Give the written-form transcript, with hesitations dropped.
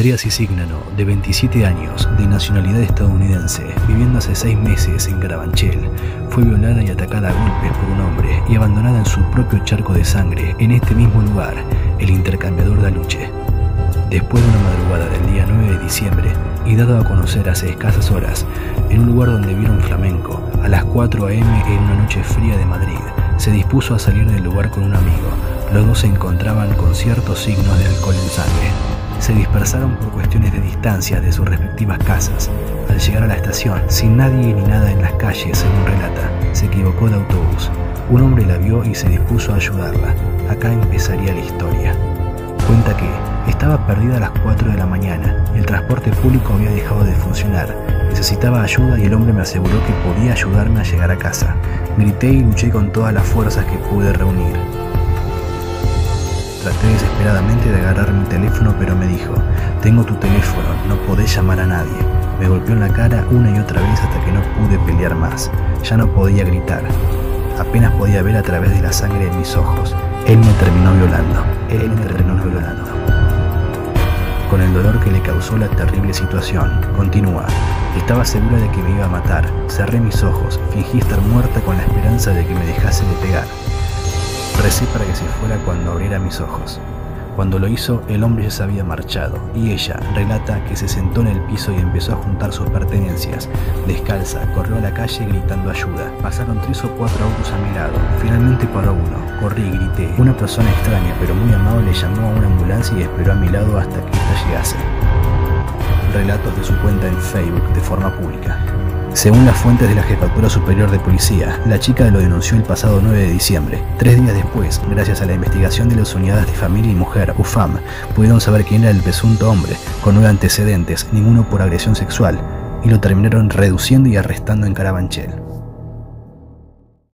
Andrea Cisignano, de 27 años, de nacionalidad estadounidense, viviendo hace 6 meses en Carabanchel, fue violada y atacada a golpes por un hombre y abandonada en su propio charco de sangre en este mismo lugar, el intercambiador de Aluche. Después de una madrugada del día 9 de diciembre, y dado a conocer hace escasas horas, en un lugar donde vieron flamenco, a las 4 a.m. en una noche fría de Madrid, se dispuso a salir del lugar con un amigo. Los dos se encontraban con ciertos signos de alcohol en sangre. Se dispersaron por cuestiones de distancia de sus respectivas casas. Al llegar a la estación, sin nadie ni nada en las calles, según relata, se equivocó de autobús. Un hombre la vio y se dispuso a ayudarla. Acá empezaría la historia. Cuenta que estaba perdida a las 4 de la mañana. El transporte público había dejado de funcionar. Necesitaba ayuda y el hombre me aseguró que podía ayudarme a llegar a casa. Grité y luché con todas las fuerzas que pude reunir. Traté desesperadamente de agarrar mi teléfono, pero me dijo: tengo tu teléfono, no podés llamar a nadie. Me golpeó en la cara una y otra vez hasta que no pude pelear más. Ya no podía gritar. Apenas podía ver a través de la sangre en mis ojos. Él me terminó violando. Con el dolor que le causó la terrible situación, continúa. Estaba segura de que me iba a matar. Cerré mis ojos, fingí estar muerta con la esperanza de que me dejase de pegar. Recé para que se fuera cuando abriera mis ojos. Cuando lo hizo, el hombre ya se había marchado, y ella relata que se sentó en el piso y empezó a juntar sus pertenencias. Descalza, corrió a la calle gritando ayuda. Pasaron 3 o 4 autos a mi lado. Finalmente paró uno. Corrí y grité. Una persona extraña pero muy amable llamó a una ambulancia y esperó a mi lado hasta que ésta llegase. Relatos de su cuenta en Facebook de forma pública. Según las fuentes de la Jefatura Superior de Policía, la chica lo denunció el pasado 9 de diciembre. 3 días después, gracias a la investigación de las unidades de familia y mujer, UFAM, pudieron saber quién era el presunto hombre, con 9 antecedentes, ninguno por agresión sexual, y lo terminaron reduciendo y arrestando en Carabanchel.